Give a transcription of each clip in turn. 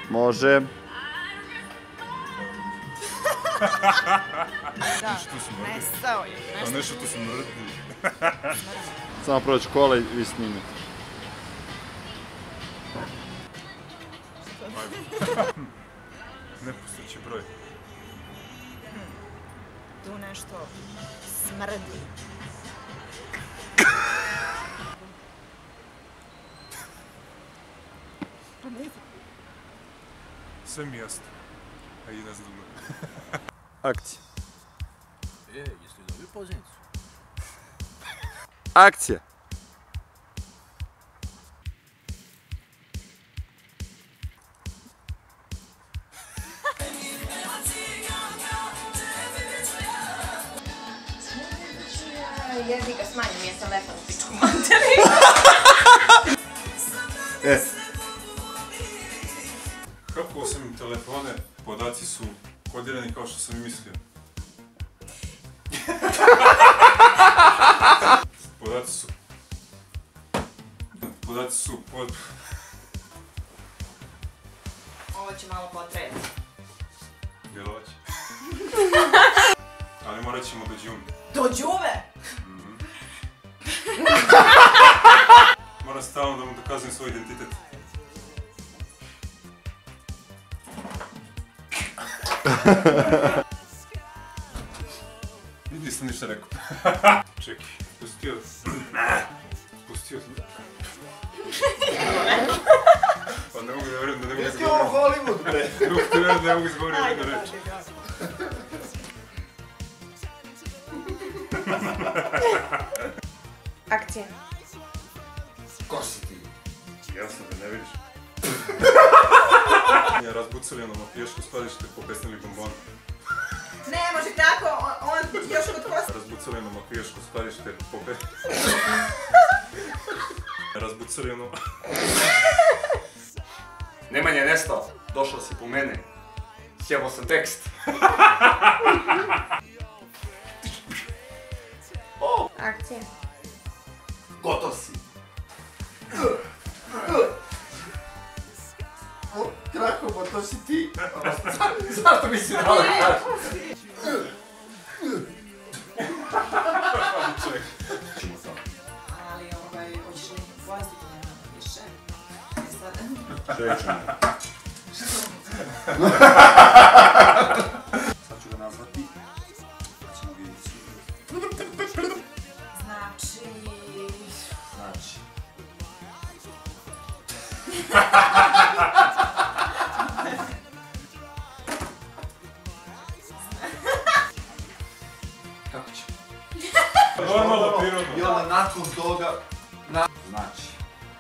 Može. Da, nestao je. A nešto tu smrdi. Samo proći kola i vi snimite. Nepostojeći broj. Tu nešto smrdi. Sve mi jasno. A i nas drugo. Akcija. Jesi li dobio pozivnicu? Akcija. Jebi ga, smanji mi je telefon u pičku materi. Kako osim telefone, podaci su kodirani kao što sam i mislio. Podaci su pod... Ovo će malo potreti. Djelovat će. Ali morat ćemo do džume. Do džume? Moram stalno da mu dokazujem svoj identitet. Nisam ništa rekao. Čekaj, pustio sam. Pa ne mogu da vjerujem da ne mogu izgovoriti. Jesi ovo Hollywood, bre? Ne mogu da vjerujem da ne mogu izgovoriti jednu reč. Akcija. Ko si ti? Jasno da ne vidiš. Ja razbucali ono mafijaško skladište, popesnili bombon. Ne, može tako, on još od kosti. Razbucali ono mafijaško skladište, razbucali ono... Nemanja je nestao, došao si po mene. Sjebao sam tekst. Akcija. Gotov si. Krako, pa to si ti. Zašto mi si dao da kažeš? Ali hoćeš li pojasniti njeno više? Sad ću ga nazvati. Pa ćemo vidjeti. Znači. Kako će? Normalno, prirodno. I onda nakon toga... Znači.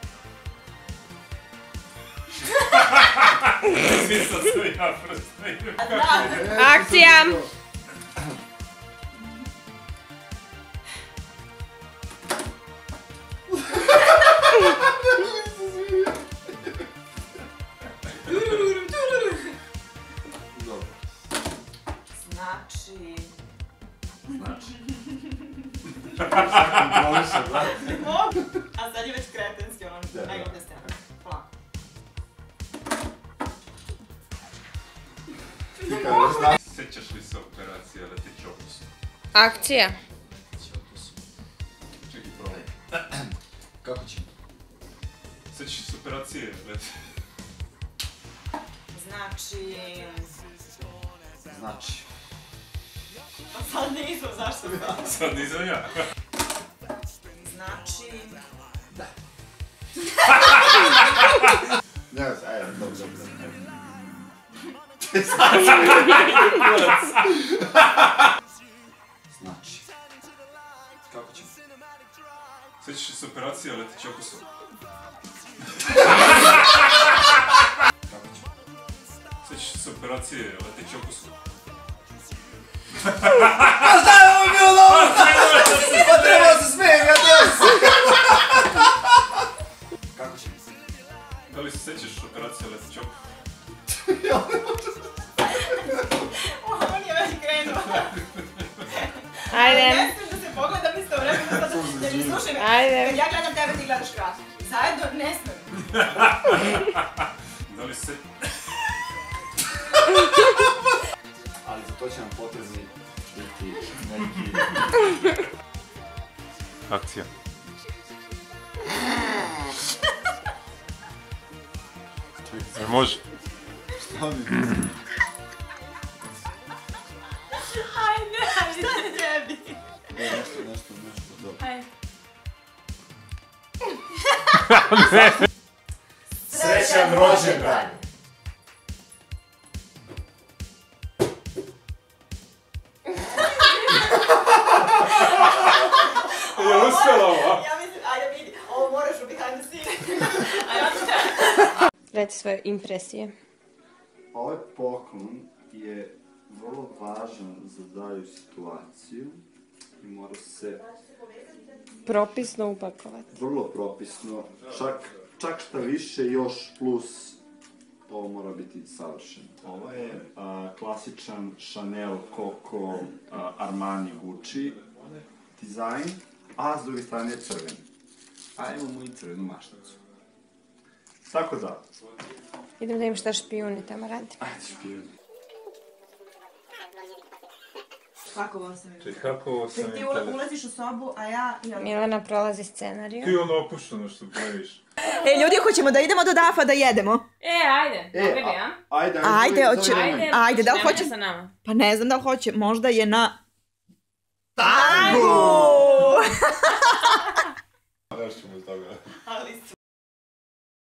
Svi sam se ja prostaju. Akcija! Dobro. Znači... Kontrolišem, brate. A sad je već kretenski, ono, najgledne strane. Polako. Ti kažeš da... Sjećaš li se operacije Letić opus? Akcija. Čekaj, probaj. Kako će? Sjećaš se operacije Letić? Znači... Znači. Pa sad nisam, zašto da? Sad nisam ja. Znači... Da. Ne znam, ajde, dobro. Znači. Kako će? Sjećaš se operacije Letić opusu? Kako će? Sjećaš se operacije Letić opusu? Pa šta je ovo bilo novo? Pa trebao se smijem, ja trebao se. Kako će? Da li se sjećaš operacije Letić opusu? On je već krenuo. Ajde. Ne smijem da se pogledam isto vremena, da mi slušaj me. Ajde. Kad ja gledam tebe, ti gledaš kratu. Zajedno ne smijem. Da li se... Ali za to će nam potezi biti neki... Akcija. Čekaj, može? Šta mi? Ajde, šta tebi? Nešto, dobro. Ajde. Srećan rođendan! Je li uspjela ova? Ja mislim, ajde vidi, ovo moraš u behind the scene. Reci svoje impresije. Ovaj poklon je vrlo važan za dalju situaciju i mora se Propisno upakovati. vrlo propisno, čak šta više još plus ovo mora biti savršeno. Ovo je klasičan Chanel, Coco, Armani, Gucci dizajn, a s druge strane je crveni. A imamo i crvenu mašnicu. Tako da. Idem da im šta špijuni tamo radi. Ajde špijuni. Pakovao sam im. Čekaj, kako sam Ti im tele... ulaziš u sobu, a ja... Milena prolazi scenariju. Ti je ono opušteno što praviš. E, ljudi, hoćemo da idemo do DAF-a da jedemo? Ajde. Mogli bi, a? Ajde, hoće. Ajde, da li Nemoj hoće? sa nama. Pa ne znam da li hoće, možda je na... Tangu! Nešto mu iz toga. Ali